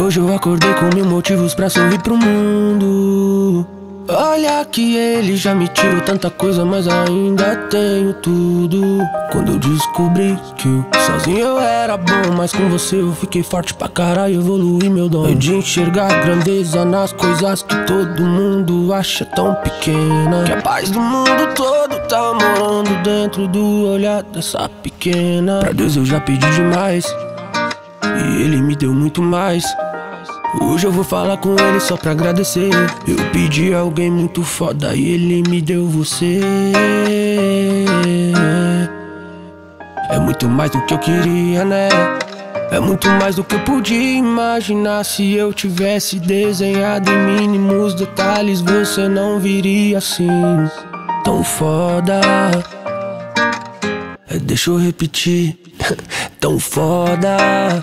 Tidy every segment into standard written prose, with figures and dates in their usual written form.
Hoje eu acordei com mil motivos pra sorrir pro mundo. Olha que ele já me tirou tanta coisa, mas ainda tenho tudo. Quando eu descobri que eu sozinho eu era bom, mas com você eu fiquei forte pra caralho, evoluí meu dom. É de enxergar grandeza nas coisas que todo mundo acha tão pequena, que a paz do mundo todo tá morando dentro do olhar dessa pequena. Pra Deus eu já pedi demais e ele me deu muito mais. Hoje eu vou falar com ele só pra agradecer. Eu pedi alguém muito foda e ele me deu você. É muito mais do que eu queria, né? É muito mais do que eu podia imaginar. Se eu tivesse desenhado em mínimos detalhes, você não viria assim tão foda. Deixa eu repetir. Tão foda.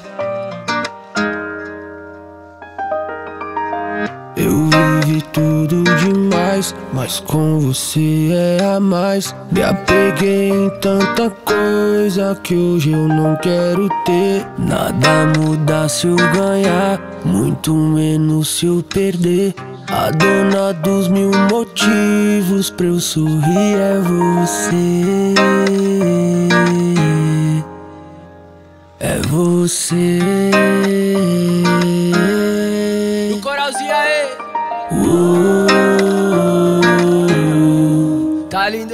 Eu vivi tudo demais, mas com você é a mais. Me apeguei em tanta coisa que hoje eu não quero ter. Nada muda se eu ganhar, muito menos se eu perder. A dona dos mil motivos pra eu sorrir é você. É você. No coralzinho aí. Tá lindo.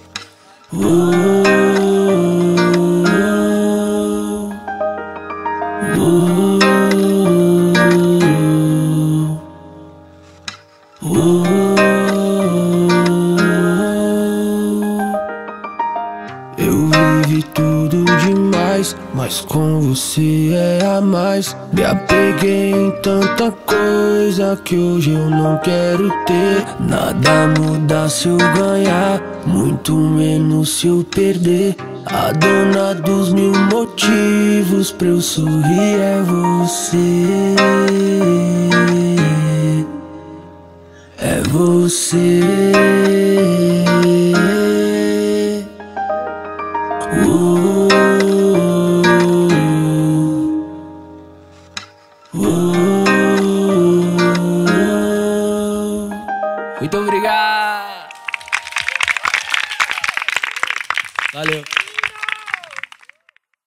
Eu vivi tudo demais, mas com você é a mais. Me apeguei em tanta coisa que hoje eu não quero ter. Nada muda se eu ganhar, muito menos se eu perder. A dona dos mil motivos pra eu sorrir é você. É você. Muito obrigado.